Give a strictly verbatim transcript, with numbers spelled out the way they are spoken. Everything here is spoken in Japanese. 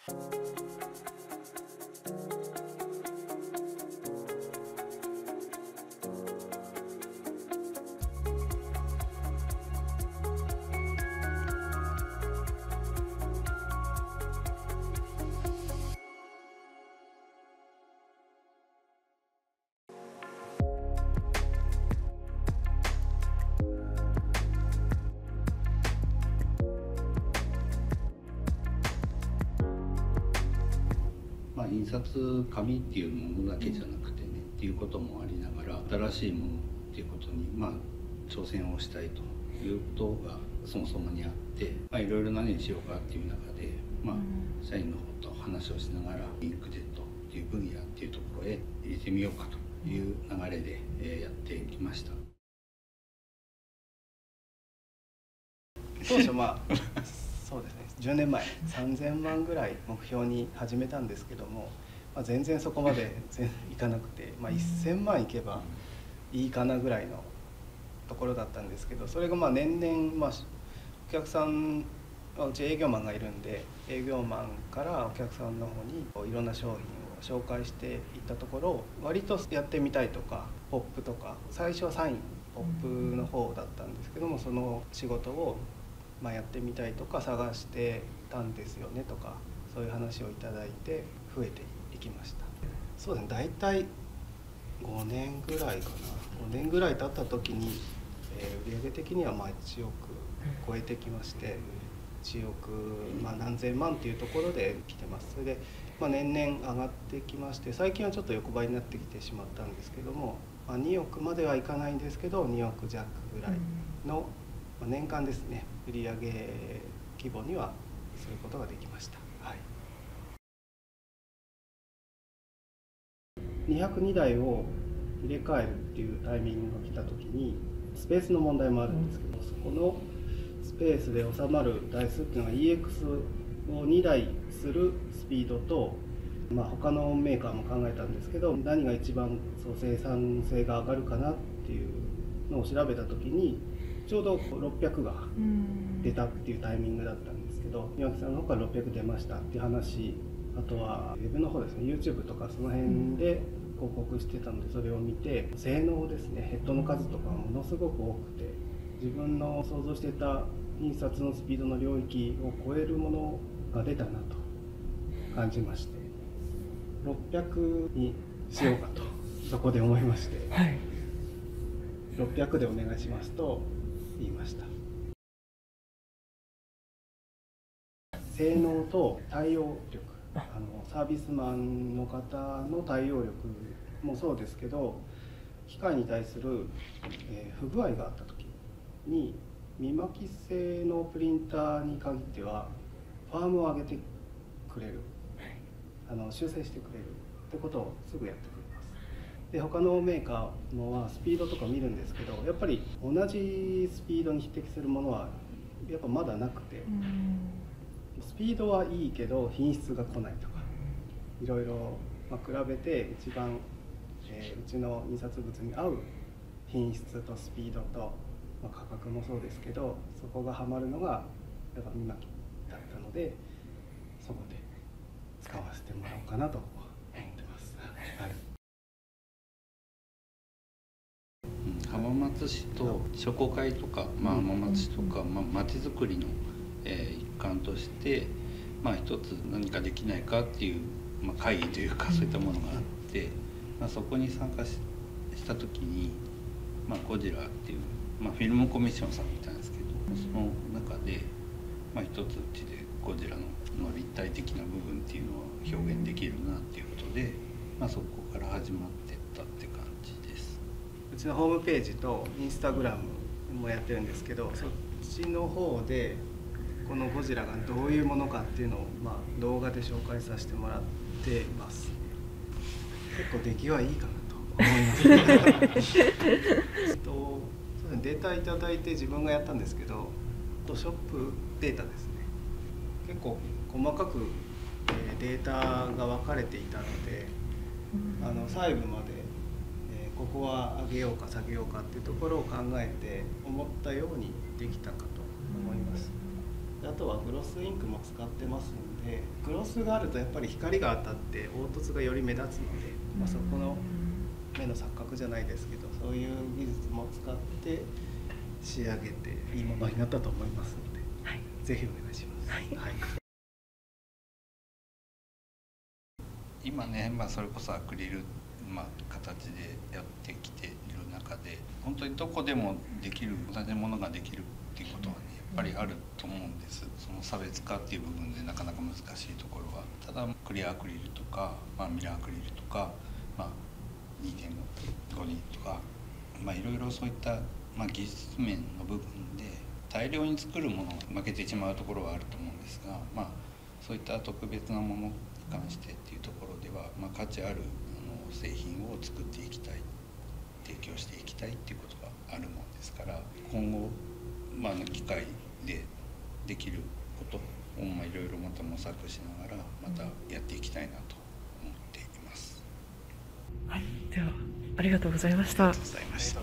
まあ、印刷紙っていうものだけじゃなくてねっていうこともありながら、新しいものっていうことにまあ挑戦をしたいということがそもそもにあって、まあ、いろいろ何にしようかっていう中で、まあ、社員の方と話をしながらインクジェットっていう分野っていうところへ入れてみようかという流れで、えー、やってきました。 当初まあそうですね、じゅうねんまえさんぜんまんぐらい目標に始めたんですけども、まあ、全然そこまでいかなくて、まあ、せんまんいけばいいかなぐらいのところだったんですけど、それがまあ年々、まあ、お客さん、うち営業マンがいるんで、営業マンからお客さんの方にいろんな商品を紹介していったところ、割とやってみたいとかポップとか、最初はサインポップの方だったんですけども、その仕事をまあやってみたいとか探してたんですよねとか、そういう話をいただいて増えていきました。そうですね、大体ごねんぐらいかな、ごねんぐらい経った時に、えー、売上的にはまあいちおく超えてきまして、いちおく、まあ、何千万っていうところで来てます。それで、まあ、年々上がってきまして、最近はちょっと横ばいになってきてしまったんですけども、まあ、におくまではいかないんですけどにおく弱ぐらいの年間ですね、売上規模にはすることができました。はい、にひゃくにだいを入れ替えるっていうタイミングが来た時に、スペースの問題もあるんですけど、そこのスペースで収まる台数っていうのが イーエックス をにだいするスピードと、まあ、他のメーカーも考えたんですけど、何が一番そう生産性が上がるかなっていうのを調べた時に、ちょうどろっぴゃくが出たっていうタイミングだったんですけど、岩木さんの方からろっぴゃく出ましたっていう話、あとはウェブの方ですね、 YouTube とかその辺で広告してたので、それを見て性能ですね、ヘッドの数とかものすごく多くて、自分の想像していた印刷のスピードの領域を超えるものが出たなと感じまして、ろっぴゃくにしようかとそこで思いまして、はい、ろっぴゃくでお願いしますと言いました。性能と対応力、あのサービスマンの方の対応力もそうですけど、機械に対する、えー、不具合があった時に、見巻き製のプリンターに限ってはファームを上げてくれる、あの修正してくれるってことをすぐやってくれます。で、他のメーカーのはスピードとか見るんですけど、やっぱり同じスピードに匹敵するものはやっぱまだなくて、スピードはいいけど品質が来ないとか、いろいろ、まあ、比べて一番、えー、うちの印刷物に合う品質とスピードと、まあ、価格もそうですけど、そこがハマるのがやっぱ見巻きだったので、そこで使わせてもらおうかなと思ってます。はい、 浜松市と商工会とか、まあ、浜松市とか、まあ、町づくりの、えー、一環として、まあ、一つ何かできないかっていう、まあ、会議というかそういったものがあって、まあ、そこに参加 し, した時に、まあ、ゴジラっていう、まあ、フィルムコミッションさんみたいなんですけど、その中で、まあ、一つうちでゴジラ の, の立体的な部分っていうのを表現できるなっていうことで、まあ、そこから始まってったって感じです。 うちのホームページとインスタグラムもやってるんですけど、そっちの方でこのゴジラがどういうものかっていうのを、まあ、動画で紹介させてもらっています。結構出来はいいかなと思いますとデータいただいて自分がやったんですけど、フォトショップデータですね、結構細かくデータが分かれていたので、あの細部までここは上げようか下げようかっていうところを考えて思ったようにできたかと思います。あとはグロスインクも使ってますので、グロスがあるとやっぱり光が当たって凹凸がより目立つので、まあ、そこの目の錯覚じゃないですけど、そういう技術も使って仕上げていいものになったと思いますので、はい、ぜひお願いします。はい、はい、 今ね、まあ、それこそアクリル、まあ、形でやってきている中で、本当にどこでもできる、同じものができるっていうことはね、やっぱりあると思うんです。その差別化っていう部分でなかなか難しいところは。ただクリアアクリルとか、まあ、ミラーアクリルとか、まあ、にてんごディー とか、まあ、いろいろそういった、まあ、技術面の部分で大量に作るものが負けてしまうところはあると思うんですが、まあ、そういった特別なものに関してっていうところでは、まあ、価値あるあの製品を作っていきたい、提供していきたいっていうことがあるものですから、今後、まあ、機械でできることを、まあ、いろいろまた模索しながらまたやっていきたいなと思っています。 はい、ではありがとうございました。 ありがとうございました。